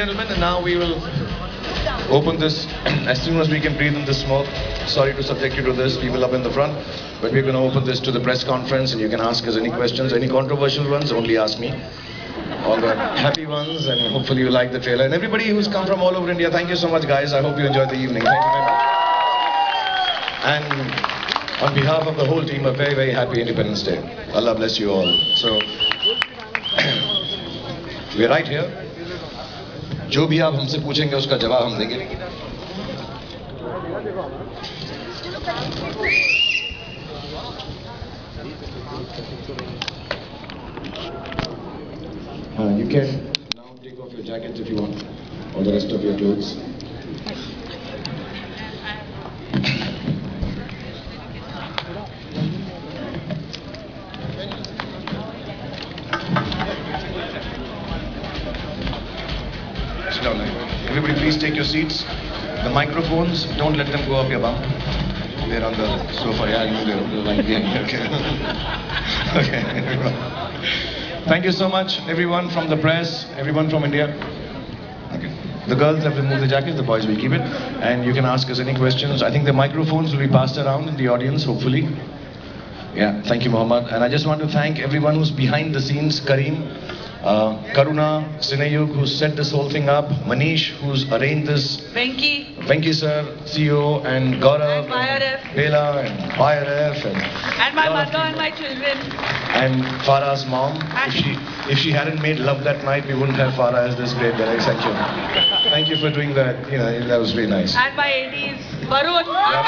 gentlemen, and now we will open this as soon as we can breathe in the smoke. Sorry to subject you to this, people up in the front, but we're going to open this to the press conference, and you can ask us any questions, any controversial ones, only ask me. All the happy ones, and hopefully you like the trailer. And everybody who's come from all over India, thank you so much, guys. I hope you enjoyed the evening. Thank you very much. And on behalf of the whole team, a very, very happy Independence Day. Allah bless you all. So, we're right here. जो भी आप हमसे पूछेंगे उसका जवाब हम देंगे. You can now take off your jackets if you want, or the rest of your clothes. Sit down, everybody please take your seats. The microphones, don't let them go up your bum. They're on the sofa. Yeah, you know they're lying behind. Okay. Okay. Thank you so much, everyone from the press, everyone from India. Okay. The girls have removed the jackets, the boys will keep it. And you can ask us any questions. I think the microphones will be passed around in the audience, hopefully. Yeah, thank you, Mohammed. And I just want to thank everyone who's behind the scenes. Kareem, Karuna, Sinayug, who set this whole thing up. Manish, who's arranged this. Venki sir, CEO, and Gaurav, and Bela, and YRF, and my mother and my children. And Farah's mom. If she hadn't made Love That Night, we wouldn't have Farah as this great director. Thank you. Thank you for doing that. You know, that was really nice. And my ADs, Varun.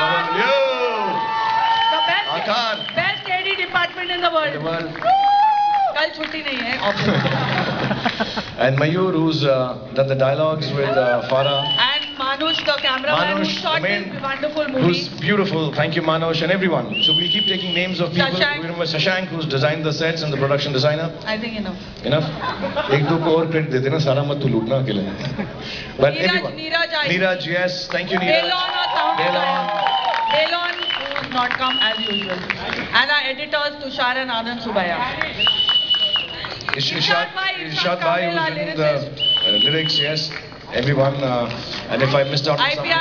The best AD department in the world. कल छुट्टी नहीं है. And Mayur, who's done the dialogues with Farah. And Manush, the cameraman, who shot this wonderful movie. Who's beautiful. Thank you, Manush, and everyone. So we'll keep taking names of people. Remember Shashank, who's designed the sets and the production designer. I think enough. Enough? एक दो को और credit देते ना, सारा मत तू लूटना अकेले. But everyone. Neeraj, yes, thank you, Neeraj. Delon, who's not come as usual. And our editors, Tushar and Anand Subaya. Irshad Bhai, who's written the lyrics, yes. Everyone, and if I missed out on something.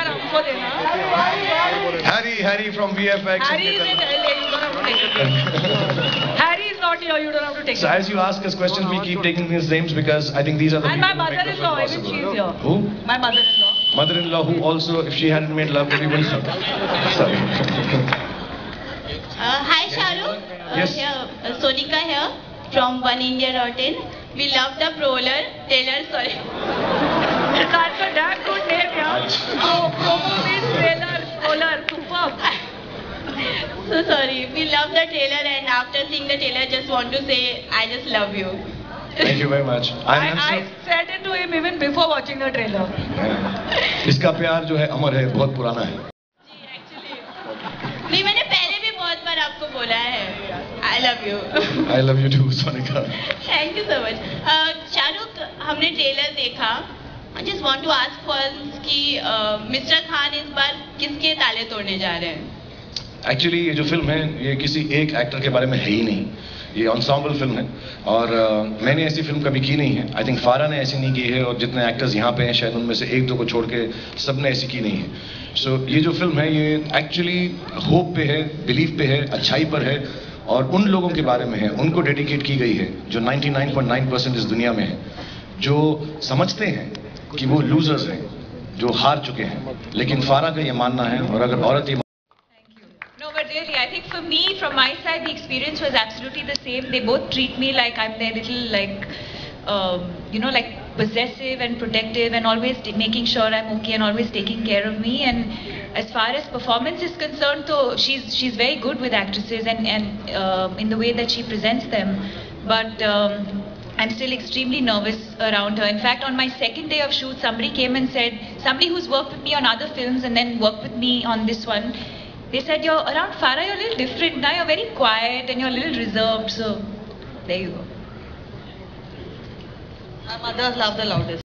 Harry from VFX. Harry is in LA, you don't have to take it. Harry is not here, you don't have to take it. So as you ask us questions, we keep taking these names because I think these are the people who make the film possible. And my mother-in-law, even she's here. Who? My mother-in-law. Mother-in-law, who also, if she hadn't made love, we wouldn't. Sorry. Hi Shahrukh. Yes. Here, Sonika here from oneindia.in. We love the trailer, sorry. That's a damn good name, yeah. Promo means trailer, superb. So sorry. We love the trailer, and after seeing the trailer, just want to say, I just love you. Thank you very much. I said it to him even before watching the trailer. इसका प्यार जो है अमर है, बहुत पुराना है. जी, actually. नहीं, मैंने पहले भी बहुत बार आपको बोला है. I love you. I love you too, Sonika. Thank you so much. Shahrukh, हमने ट्रेलर देखा. I just want to ask first कि मिस्टर खान इस बार किसके ताले तोड़ने जा रहे हैं? Actually ये जो फिल्म है ये किसी एक एक्टर के बारे में है ही नहीं. ये ensemble फिल्म है और मैंने ऐसी फिल्म कभी की नहीं है. I think फारा ने ऐसी नहीं की है और जितने एक्टर्स यहाँ पे हैं शायद उनमें से एक दो को छोड़ के सबने ऐसी की नहीं है. So ये जो फिल्म है ये actually होप पे है, बिलीफ पे है, अच्छाई पर है और उन लोगों के बारे में है, उनको डेडिकेट की गई है जो 99.9% इस दुनिया में है, जो समझते हैं कि वो लूजर्स हैं, जो हार चुके हैं, लेकिन फारा का ये मानना है और अगर औरत ये Really, I think for me, from my side, the experience was absolutely the same. They both treat me like I'm their little, like, like possessive and protective and always making sure I'm okay and always taking care of me. And as far as performance is concerned, so she's very good with actresses and in the way that she presents them. But I'm still extremely nervous around her. In fact, on my second day of shoot, somebody came and said, somebody who's worked with me on other films and then worked with me on this one, they said, you're around Farah, you're a little different now, you're very quiet and you're a little reserved, so there you go. Our mothers love the loudest.